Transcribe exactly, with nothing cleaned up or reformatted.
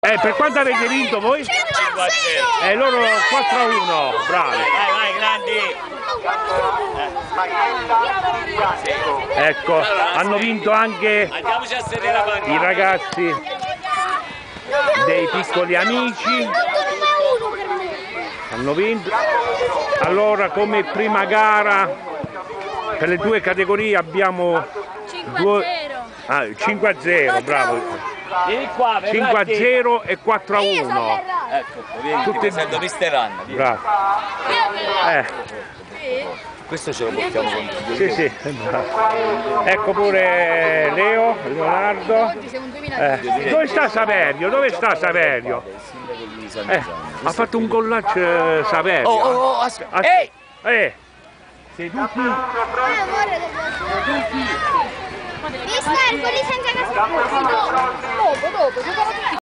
Eh, per quanto avete vinto voi? cinque a zero. Eh, loro quattro a uno, bravi. Vai, vai, grandi. Ecco, hanno vinto anche Andiamoci a sedere a i ragazzi dei piccoli amici. Hanno vinto. Allora, come prima gara per le due categorie abbiamo cinque a zero, bravo. Vieni qua, cinque a zero e quattro a uno. Ecco, vieni, Tutti- ti presento mister Anna. vieni. Bravo. Eh, Questo ce lo portiamo con sì, sì. bravo. Ecco pure Leo, Leonardo. Eh, dove sta Saverio? Dove sta Saverio? Eh, ha fatto un collage Saverio. Oh, oh, oh, aspetta. As- Ehi! Eh, seduti. Mister, quelli senza casacca. Dopo, dopo, dopo.